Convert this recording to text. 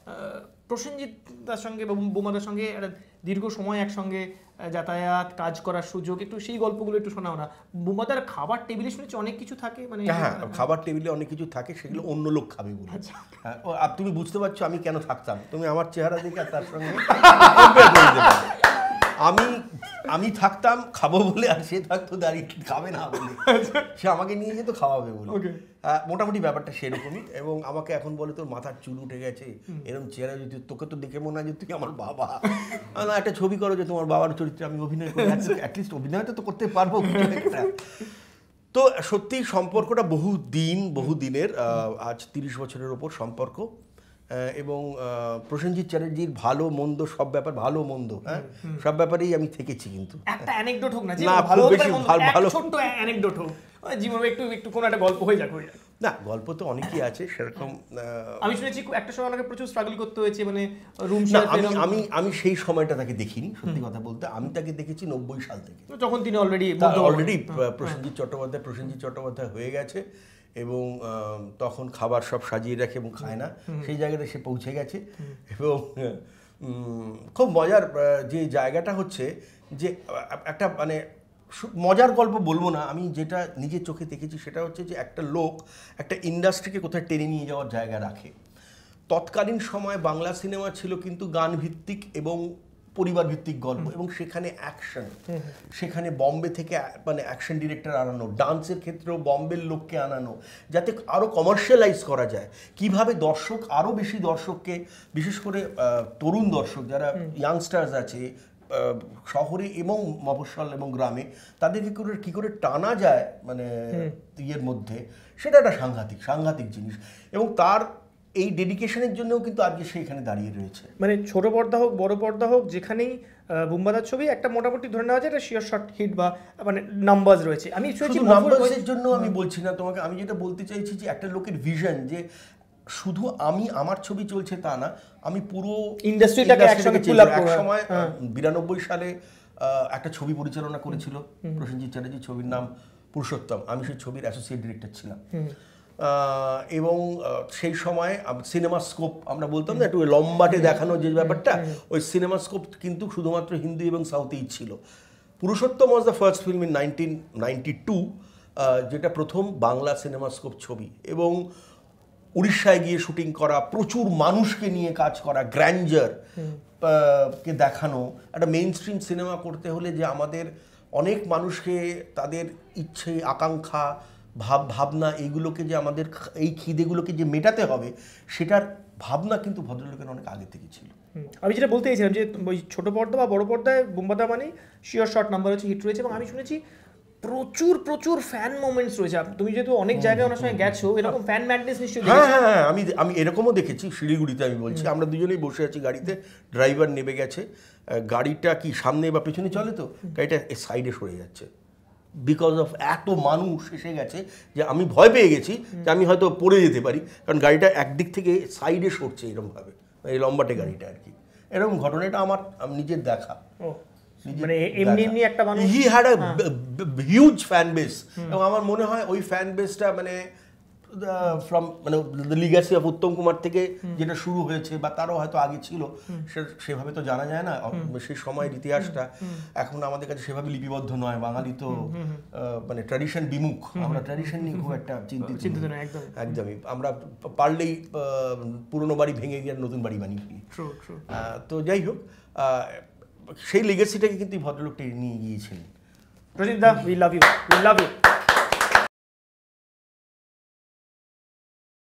প্রসেনজিৎ দার সঙ্গে বা বোমাদার সঙ্গে একটা দীর্ঘ সময় একসঙ্গে যাতায়াত কাজ করার সুযোগ, একটু সেই গল্পগুলো একটু শোনাও না। বোমাদার খাবার টেবিলে শুনেছি অনেক কিছু থাকে, মানে হ্যাঁ খাবার টেবিলে অনেক কিছু থাকে, সেগুলো অন্য লোক খাবে বলে। আর তুমি বুঝতে পারছো আমি কেন থাকতাম, তুমি আমার চেহারা দেখে আর তার সঙ্গে আমি থাকতাম খাবো বলে, আর সে থাকতো দাঁড়িয়ে খাবে না বলে, সে আমাকে নিয়ে যেত খাওয়াবে বলে। মোটামুটি ব্যাপারটা সেরকমই। এবং আমাকে এখন বলে তোর মাথার চুল উঠে গেছে, এরকম চেহারা যদি, তোকে তো দেখে মনে হয় যে তুই আমার বাবা, না একটা ছবি করো যে তোমার বাবার চরিত্রে আমি অভিনয় করি, অ্যাটলিস্ট অভিনয় তো করতে পারবো একটা। তো সত্যি সম্পর্কটা বহু দিনের, আজ 30 বছরের ওপর সম্পর্ক। এবং প্রসেনজিৎ চ্যাটার্জির ভালো মন্দ সব ব্যাপার, ভালো মন্দ হ্যাঁ সব ব্যাপারেই আমি থেকেছি। কিন্তু একটা অ্যানেকডোট হোক না, ভালো বেশি ভালো ছোট্ট অ্যানেকডোট হোক জীবনে, একটু কোনো একটা গল্প হয়ে যাক। না গল্প তো অনেকই আছে সেরকম। আমি শুনেছি একটা সময় আমাকে প্রচুর স্ট্রাগল করতে হয়েছে, মানে রুম আমি সেই সময়টা তাকে দেখিনি, সত্যি কথা বলতে। আমি তাকে দেখেছি 90 সাল থেকে, যখন তিনি অলরেডি প্রসেনজিৎ চট্টোপাধ্যায় হয়ে গেছে, এবং তখন খাবার সব সাজিয়ে রাখে এবং খায় না, সেই জায়গাটা সে পৌঁছে গেছে। এবং খুব মজার যে জায়গাটা হচ্ছে যে একটা মানে মজার গল্প বলবো না, আমি যেটা নিজের চোখে দেখেছি সেটা হচ্ছে যে একটা লোক একটা ইন্ডাস্ট্রিকে কোথায় টেনে নিয়ে যাওয়ার জায়গা রাখে। তৎকালীন সময় বাংলা সিনেমা ছিল কিন্তু গান ভিত্তিক এবং পরিবার ভিত্তিক গল্প, এবং সেখানে অ্যাকশন, সেখানে বম্বে থেকে মানে অ্যাকশন ডিরেক্টর আনানো, ডান্সের ক্ষেত্রেও বম্বের লোককে আনানো, যাতে আরও কমার্শিয়ালাইজ করা যায়। কিভাবে দর্শক আরও বেশি দর্শককে, বিশেষ করে তরুণ দর্শক যারা ইয়াংস্টার্স আছে শহরে এবং মফস্বল এবং গ্রামে, তাদেরকে কী করে টানা যায় মানে ইয়ের মধ্যে, সেটা একটা সাংঘাতিক জিনিস। এবং তার এই ডেডিকেশনের জন্যও কিন্তু আজকে সে এখানে দাঁড়িয়ে রয়েছে। মানে ছোট পর্দা হোক বড় পর্দা হোক, যেখানেই বুম্বাদার ছবি একটা মোটামুটি ধরে নেওয়া যায় একটা শিওর শর্ট হিট বা মানে নাম্বারস রয়েছে। আমি শুনেছি নাম্বারসের জন্য আমি বলছি না তোমাকে, আমি যেটা বলতে চাইছি যে একটা লোকের ভিশন, যে শুধু আমার ছবি চলছে তা না, আমি পুরো ইন্ডাস্ট্রিটাকে একসঙ্গে পুল আপ এক সময় 92 সালে একটা ছবি পরিচালনা করেছিল প্রসেনজিৎ চ্যাটার্জি, ছবির নাম পুরুষোত্তম। আমি সেই ছবির অ্যাসোসিয়েট ডিরেক্টর ছিলাম। এবং সেই সময় সিনেমা স্কোপ আমরা বলতাম না, একটু লম্বাটে দেখানো যে ব্যাপারটা, ওই সিনেমা স্কোপ কিন্তু শুধুমাত্র হিন্দি এবং সাউথেই ছিল। Purushottam was the first film in 1992, যেটা প্রথম বাংলা সিনেমা স্কোপ ছবি। এবং উড়িষ্যায় গিয়ে শুটিং করা, প্রচুর মানুষকে নিয়ে কাজ করা, গ্র্যান্ডার কে দেখানো। একটা মেইন স্ট্রিম সিনেমা করতে হলে যে আমাদের অনেক মানুষকে তাদের ইচ্ছে, আকাঙ্ক্ষা, ভাবনা, এইগুলোকে যে আমাদের এই খিদেগুলোকে যে মেটাতে হবে, সেটার ভাবনা কিন্তু ভদ্রলোকের অনেক আগে থেকে ছিল। আমি যেটা বলতে চাইছিলাম যে ওই ছোট পর্দা বা বড় পর্দায় বুম্বাদা মানে শিওর শর্ট নাম্বার হচ্ছে, হিট রয়েছে। এবং আমি শুনেছি প্রচুর ফ্যান মোমেন্টস রয়েছে। তুমি যেহেতু অনেক জায়গায় ওনার সঙ্গে গেছো, এরকম ফ্যান ম্যাডনেস নিশ্চয়ই দেখেছো? হ্যাঁ, আমি এরকমও দেখেছি। শিলিগুড়িতে আমি বলছি, আমরা দুজনেই বসে আছি গাড়িতে, ড্রাইভার নেমে গেছে, গাড়িটা কি সামনে বা পেছনে চলে, তো গাড়িটা সাইডে সরে যাচ্ছে, বিকজ অফ এত মানুষ এসে গেছে যে আমি ভয় পেয়ে গেছি যে আমি হয়তো পড়ে যেতে পারি, কারণ গাড়িটা একদিক থেকে সাইডে সরছে এরকমভাবে, এই লম্বাটে গাড়িটা আর কি। এরকম ঘটনাটা আমার নিজের দেখা। মানে এমনি একটা মানুষ, he had a huge fan base. এবং আমার মনে হয় ওই ফ্যান বেসটা মানে ফ্রম মানে the legacy of Uttam Kumar থেকে যেটা শুরু হয়েছে, বা তারও হয়তো আগে ছিল, সেভাবে তো জানা যায় না সেই সময়ের ইতিহাসটা। এখন আমাদের কাছে সেভাবে লিপিবদ্ধ নয়, বাঙালি তো মানে ট্র্যাডিশন বিমুখ, আমরা ট্র্যাডিশন নিয়ে খুব একটা চিন্তিত নয় একদমই। আমরা পারলেই পুরনো বাড়ি ভেঙে গিয়ে নতুন বাড়ি বানিয়ে ফেলি। তো যাই হোক, সেই লেগেসিটাকে কিন্তু ভদ্রলোকটা নিয়ে গিয়েছিলেন। Prajit da, we love you.